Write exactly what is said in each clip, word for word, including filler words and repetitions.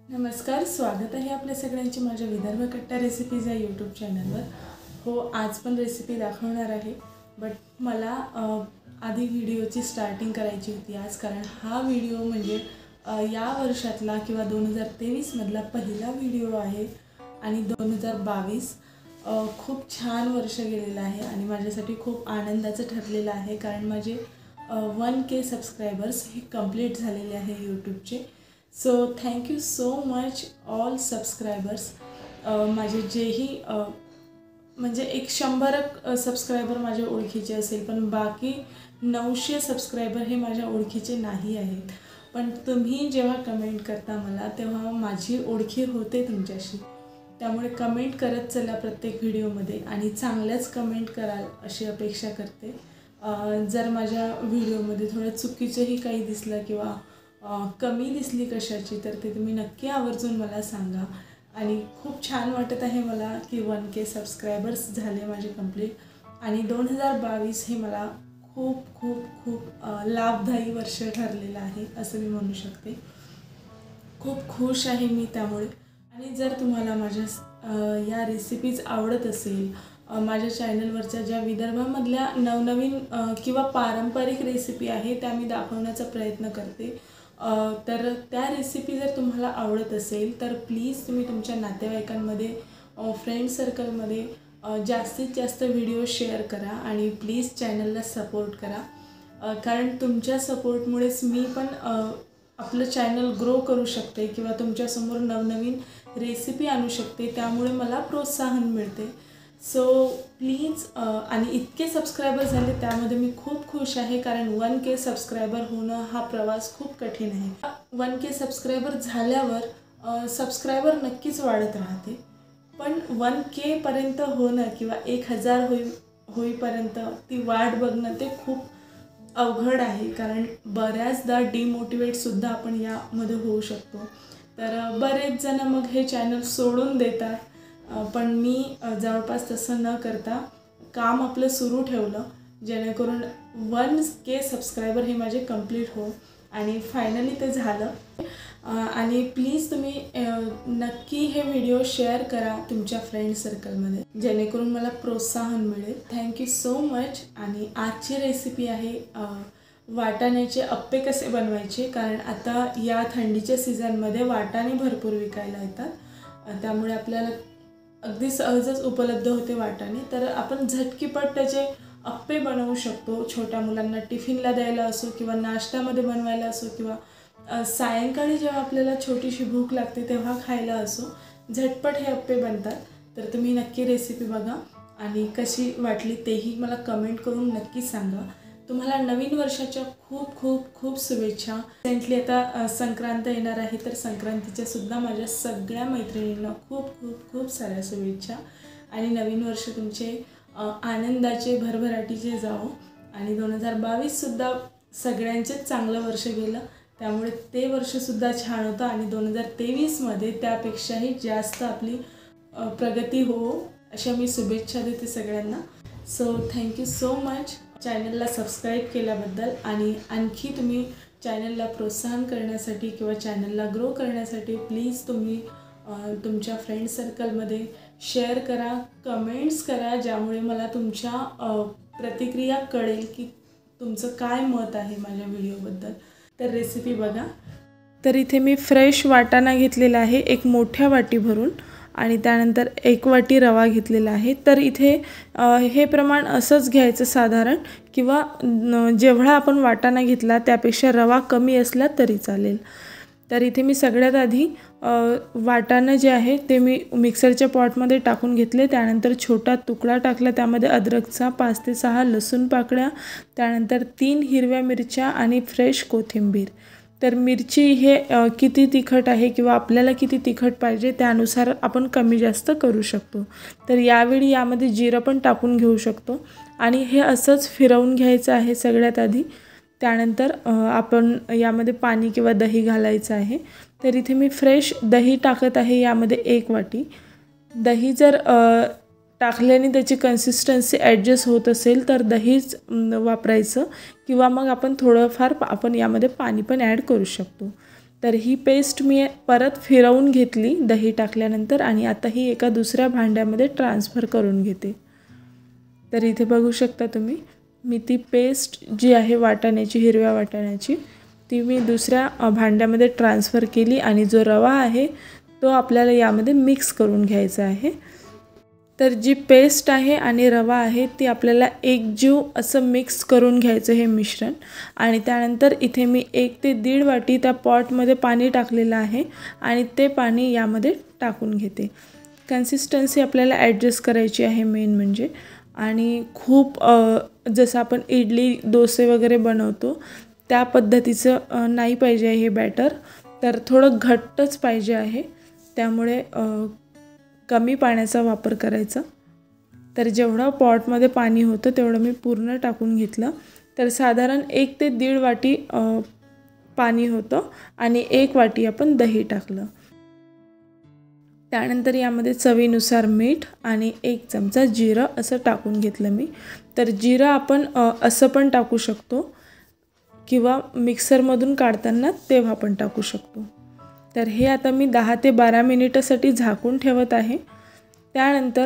नमस्कार, स्वागत आहे आपल्या सगळ्यांचे माझ्या विदर्भ कट्टा रेसिपीज या यूट्यूब चॅनलवर। हो, आज पण रेसिपी दाखवणार आहे, बट मला आधी व्हिडिओची स्टार्टिंग करायची होती आज, कारण हा व्हिडिओ म्हणजे या वर्षातला किंवा दोन हजार तेवीसमधला पहिला व्हिडिओ आहे आणि दोन हजार बावीस खूप छान वर्ष गेलेलं आहे आणि माझ्यासाठी खूप आनंदाचं ठरलेलं आहे, कारण माझे वन के सबस्क्रायबर्स हे कंप्लीट झालेले आहे यूट्यूबचे। So thank you so much all subscribers. माझे जेही म्हणजे एक शंभरक सबस्क्रायबर माझ्या ओळखीचे असेल, पण बाकी नऊशे सबस्क्रायबर हे माझ्या ओळखीचे नाही आहेत। पण तुम्ही जेव्हा कमेंट करता मला, तेव्हा माझी ओळखी होते तुमच्याशी। त्यामुळे कमेंट करत चला प्रत्येक व्हिडिओमध्ये आणि चांगल्याच कमेंट कराल अशी अपेक्षा करते। जर माझ्या व्हिडिओमध्ये थोडं चुकीचंही काही दिसलं किंवा कमी दिसली कशाची, तर ते तुम्ही नक्की आवर्जून मला सांगा। आणि खूप छान वाटत आहे मला की वन के सबस्क्रायबर्स झाले माझे कंप्लीट आणि दोन हजार बावीस हे मला खूप खूप खूप लाभदायी वर्ष ठरलेलं आहे असं मी म्हणू शकते। खूप खुश आहे मी त्यामुळे। आणि जर तुम्हाला माझ्या या रेसिपीज आवडत असेल, माझ्या चॅनलवरच्या ज्या विदर्भामधल्या नवनवीन किंवा पारंपरिक रेसिपी आहे त्या मी दाखवण्याचा प्रयत्न करते, तर त्या रेसिपी जर तुम्हाला आवडत असेल तर प्लीज तुम्ही तुमच्या नातेवाईकांमध्ये, फ्रेंड सर्कलमध्ये जास्तीत जास्त व्हिडिओ शेअर करा आणि प्लीज चॅनलला सपोर्ट करा, कारण तुमच्या सपोर्टमुळेच मी पण आपलं चॅनल ग्रो करू शकते किंवा तुमच्यासमोर नवनवीन रेसिपी आणू शकते, त्यामुळे मला प्रोत्साहन मिळते। सो प्लीज, आणि इतके सबस्क्रायबर झाले त्यामध्ये मी खूप खुश आहे, कारण वन के सबस्क्रायबर होणं हा प्रवास खूप कठीण आहे। वन के सबस्क्रायबर झाल्यावर सबस्क्रायबर नक्कीच वाढत राहते, पण वन के पर्यंत होणं किंवा एक हजार होई होईपर्यंत ती वाट बघणं ते खूप अवघड आहे, कारण बऱ्याचदा डिमोटिवेटसुद्धा आपण यामध्ये होऊ शकतो। तर बरेच जण मग हे चॅनल सोडून देतात, पण मी जवळपास तसं न करता काम आपलं सुरू ठेवलं, जेणेकरून वन के सबस्क्रायबर हे माझे कंप्लीट हो आणि फायनली ते झालं। आणि प्लीज तुम्ही नक्की हे व्हिडिओ शेअर करा तुमच्या फ्रेंड सर्कलमध्ये, जेणेकरून मला प्रोत्साहन मिळेल। Thank you so much. आणि आजची रेसिपी आहे वाटाण्याचे अप्पे कसे बनवायचे, कारण आता या थंडीच्या सीझनमध्ये वाटाणे भरपूर विकायला येतात, त्यामुळे आपल्याला अगदी सहजच उपलब्ध होते वाटाणे, तर आपण झटकीपट त्याचे अप्पे बनवू शकतो। छोट्या मुलांना टिफिनला द्यायला असो किंवा नाश्त्यामध्ये बनवायला असो किंवा सायंकाळी जेव्हा आपल्याला छोटीशी भूक लागते तेव्हा खायला असो, झटपट हे अप्पे बनतात। तर तुम्ही नक्की रेसिपी बघा आणि कशी वाटली तेही मला कमेंट करून नक्की सांगा। तुम्हाला नवीन वर्षाच्या खूप खूप खूप शुभेच्छा। रिसेंटली आता संक्रांत येणार आहे, तर संक्रांतीच्या सुद्धा माझ्या सगळ्या मैत्रिणींना खूप खूप खूप साऱ्या शुभेच्छा आणि नवीन वर्ष तुमचे आनंदाचे भरभराटीचे जाओ आणि दोन हजार बावीससुद्धा सगळ्यांचेच चांगलं वर्ष गेलं, त्यामुळे ते वर्षसुद्धा छान होतं आणि दोन हजार तेवीसमध्ये त्यापेक्षाही जास्त आपली प्रगती हो अशा मी शुभेच्छा देते सगळ्यांना। सो थँक्यू सो मच चॅनलला सबस्क्राईब केल्याबद्दल, आणि आणखी तुम्ही चॅनलला प्रोत्साहन करण्यासाठी किंवा चॅनलला ग्रो करण्यासाठी प्लीज तुम्ही तुमच्या फ्रेंड सर्कलमध्ये शेअर करा, कमेंट्स करा, ज्यामुळे मला तुमच्या प्रतिक्रिया कळेल की तुमचं काय मत आहे माझ्या व्हिडिओबद्दल। तर रेसिपी बघा। तर इथे मी फ्रेश वाटाणा घेतलेला आहे एक मोठ्या वाटी भरून, आणि त्यानंतर एक वाटी रवा घेतलेला आहे। तर इथे हे प्रमाण असंच घ्यायचं साधारण, किंवा जेवढा आपण वाटाणा घेतला त्यापेक्षा रवा कमी असला तरी चालेल। तर इथे मी सगळ्यात आधी वाटाणा जे आहे ते मी मिक्सरच्या पॉटमध्ये टाकून घेतले, त्यानंतर छोटा तुकडा टाकला त्यामध्ये अद्रकचा, पाच ते सहा लसूण पाकळ्या, त्यानंतर तीन हिरव्या मिरच्या आणि फ्रेश कोथिंबीर। तर मिरची हे किती तिखट आहे किंवा आपल्याला किती तिखट पाहिजे त्यानुसार आपण कमी जास्त करू शकतो। तर यावेळी यामध्ये जिरं पण टाकून घेऊ शकतो आणि हे असंच फिरवून घ्यायचं आहे सगळ्यात आधी। त्यानंतर आपण यामध्ये पाणी किंवा दही घालायचं आहे। तर इथे मी फ्रेश दही टाकत आहे यामध्ये एक वाटी। दही जर टाकल्याने त्याची कन्सिस्टन्सी ॲडजस्ट होत असेल तर दहीच वापरायचं, किंवा मग आपण थोडंफार आपण यामध्ये पाणी पण ॲड करू शकतो। तर ही पेस्ट मी परत फिरवून घेतली दही टाकल्यानंतर आणि आता ही एका दुसऱ्या भांड्यामध्ये ट्रान्सफर करून घेते. तर इथे बघू शकता तुम्ही, मी ती पेस्ट जी आहे वाटाण्याची, हिरव्या वाटाण्याची, ती मी दुसऱ्या भांड्यामध्ये ट्रान्सफर केली आणि जो रवा आहे तो आपल्याला यामध्ये मिक्स करून घ्यायचा आहे. तर जी पेस्ट आहे आणि रवा आहे ती आपल्याला एकजीव असं मिक्स करून घ्यायचं हे मिश्रण. आणि त्यानंतर इथे मी एक ते दीड वाटी त्या पॉटमध्ये पाणी टाकलेलं आहे आणि ते पाणी यामध्ये टाकून घेते. कन्सिस्टन्सी आपल्याला ॲडजस्ट करायची आहे मेन म्हणजे. आणि खूप जसं आपण इडली डोसे वगैरे बनवतो त्या पद्धतीचं नाही पाहिजे हे बॅटर, तर थोडं घट्टच पाहिजे आहे. त्यामुळे कमी पाण्याचा वापर करायचा. तर जेवढं पॉटमध्ये पाणी होतं तेवढं मी पूर्ण टाकून घेतलं. तर साधारण एक ते दीड वाटी पाणी होतं आणि एक वाटी आपण दही टाकलं. त्यानंतर यामध्ये चवीनुसार मीठ आणि एक चमचा जिरं असं टाकून घेतलं मी. तर जिरं आपण असं पण टाकू शकतो किंवा मिक्सरमधून काढताना तेव्हा पण टाकू शकतो. तर हे आता मी दहा ते बारा मिनिटासाठी झाकून ठेवत आहे. त्यानंतर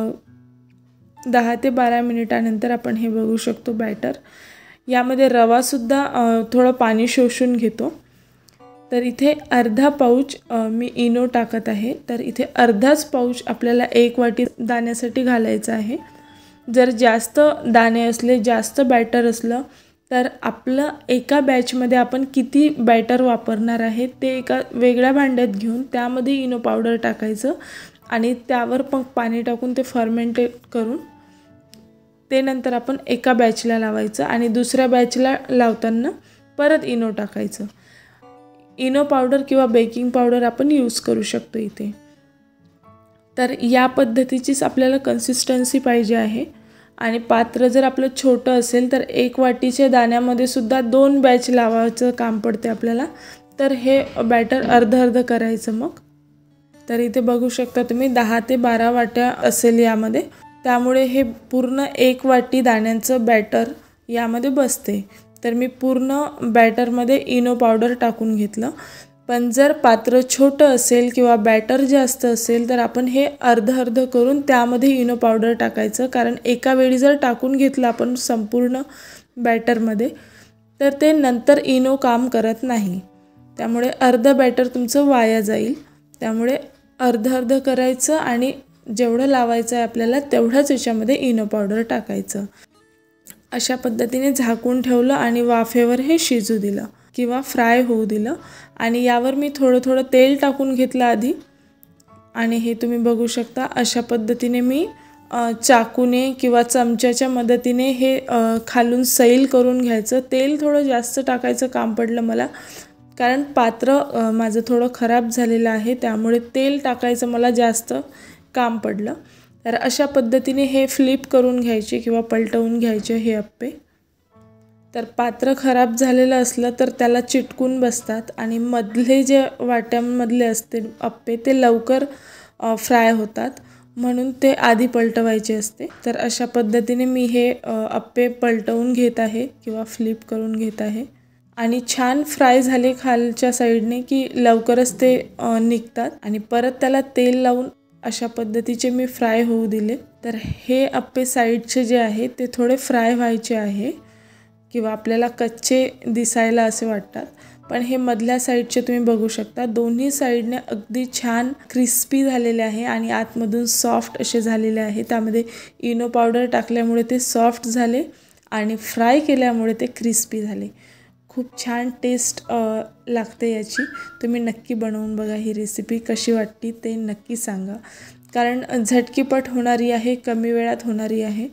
दहा ते बारा मिनिटानंतर आपण हे बघू शकतो बॅटर. यामध्ये रवासुद्धा थोडं पाणी शोषून घेतो. तर इथे अर्धा पाऊच मी इनो टाकत आहे. तर इथे अर्धाच पाऊच आपल्याला एक वाटी दाण्यासाठी घालायचं आहे. जर जास्त दाणे असले, जास्त बॅटर असलं तर आपलं एका बॅचमध्ये आपण किती बॅटर वापरणार आहे ते एका वेगळ्या भांड्यात घेऊन त्यामध्ये इनो पावडर टाकायचं आणि त्यावर पण पाणी टाकून ते फर्मेंटेट करून ते नंतर आपण एका बॅचला लावायचं आणि दुसऱ्या बॅचला लावताना परत इनो टाकायचं. इनो पावडर किंवा बेकिंग पावडर आपण यूज करू शकतो इथे. तर या पद्धतीचीच आपल्याला कन्सिस्टन्सी पाहिजे आहे. आणि पात्र जर आपलं छोटं असेल तर एक वाटीच्या दाण्यामध्ये सुद्धा दोन बॅच लावायचं काम पडते आपल्याला. तर हे बॅटर अर्ध अर्ध करायचं मग. तर इथे बघू शकता तुम्ही दहा ते बारा वाट्या असेल यामध्ये. त्यामुळे हे पूर्ण एक वाटी दाण्यांचं बॅटर यामध्ये बसते. तर मी पूर्ण बॅटरमध्ये इनो पावडर टाकून घेतलं. पण जर पात्र छोटं असेल किंवा बॅटर जास्त असेल तर आपण हे अर्ध अर्ध करून त्यामध्ये इनो पावडर टाकायचं. कारण एका वेळी जर टाकून घेतलं आपण संपूर्ण बॅटरमध्ये तर ते नंतर इनो काम करत नाही. त्यामुळे अर्ध बॅटर तुमचं वाया जाईल. त्यामुळे अर्ध अर्ध करायचं आणि जेवढं लावायचं आहे आपल्याला तेवढ्याच याच्यामध्ये इनो पावडर टाकायचं. अशा पद्धतीने झाकून ठेवलं आणि वाफेवर हे शिजू दिलं किंवा फ्राय होऊ दिलं. आणि यावर मी थोडं थोडं तेल टाकून घेतलं आधी. आणि हे तुम्ही बघू शकता अशा पद्धतीने मी चाकूने किंवा चमच्याच्या मदतीने हे खालून सैल करून घ्यायचं. तेल थोडं जास्त टाकायचं काम पडलं मला, कारण पात्र माझं थोडं खराब झालेलं आहे. त्यामुळे तेल टाकायचं मला जास्त काम पडलं. तर अशा पद्धतीने हे फ्लिप करून घ्यायचे किंवा पलटवून घ्यायचे हे अप्पे. तर पात्र खराब झालेलं असलं तर त्याला चिटकून बसतात आणि मधले जे वाट्यांमधले असते अप्पे ते लवकर फ्राय होतात, म्हणून ते आधी पलटवायचे असते. तर अशा पद्धतीने मी हे अप्पे पलटवून घेत आहे किंवा फ्लिप करून घेत आहे. आणि छान फ्राय झाले खालच्या साईडने की लवकरच ते निघतात. आणि परत त्याला तेल लावून अशा पद्धतीचे मी फ्राय होऊ दिले. तर हे अप्पे साईडचे जे आहे ते थोडे फ्राय व्हायचे आहे किंवा आपल्याला कच्चे दिसायला असे वाटतात. पण हे मधल्या साईडचे तुम्ही बघू शकता दोन्ही साईडने अगदी छान क्रिस्पी झालेले आहे आणि आतमधून सॉफ्ट असे झालेले आहे. त्यामध्ये इनो पावडर टाकल्यामुळे ते सॉफ्ट झाले आणि फ्राय केल्यामुळे ते क्रिस्पी झाले. खूप छान टेस्ट लागते याची. तुम्ही नक्की बनवून बघा. ही रेसिपी कशी वाटली ते नक्की सांगा, कारण झटकीपट होणारी आहे, कमी वेळात होणारी आहे.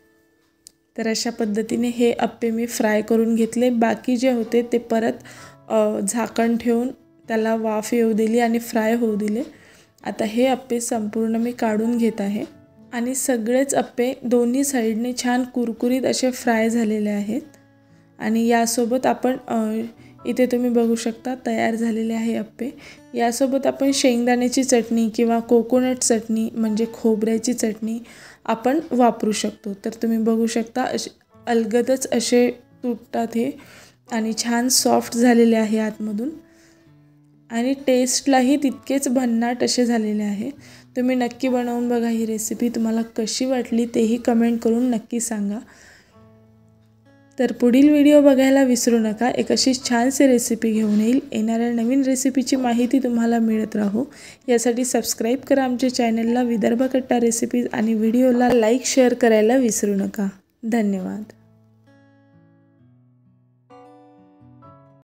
तर अशा पद्धतीने हे अप्पे मी फ्राय करून घेतले. बाकी जे होते ते परत झाकण ठेवून त्याला वाफ येऊ दिली आणि फ्राय होऊ दिले. आता हे अप्पे संपूर्ण मी काढून घेत आहे आणि सगळेच अप्पे दोन्ही साईडने छान कुरकुरीत असे फ्राय झालेले आहेत. आणि यासोबत आपण इथे तुम्ही बघू शकता तयार झालेले आहे अप्पे. यासोबत आपण शेंगदाण्याची चटणी किंवा कोकोनट चटणी म्हणजे खोबऱ्याची चटणी आपण वापरू शकतो. तर तुम्ही बघू शकता असे अलगदच असे तुटतात हे आणि छान सॉफ्ट झालेले आहे आतमधून. आणि टेस्टलाही तितकेच भन्नाट असे झालेले आहे. तुम्ही नक्की बनवून बघा ही रेसिपी. तुम्हाला कशी वाटली तेही कमेंट करून नक्की सांगा. तर पुढील व्हिडिओ बघायला विसरू नका. एक अशीच छानशी रेसिपी घेऊन येईल. येणाऱ्या नवीन रेसिपीची माहिती तुम्हाला मिळत राहू यासाठी सबस्क्राईब करा आमच्या चॅनलला विदर्भ कट्टा रेसिपीज आणि व्हिडिओला लाईक शेअर करायला विसरू नका. धन्यवाद.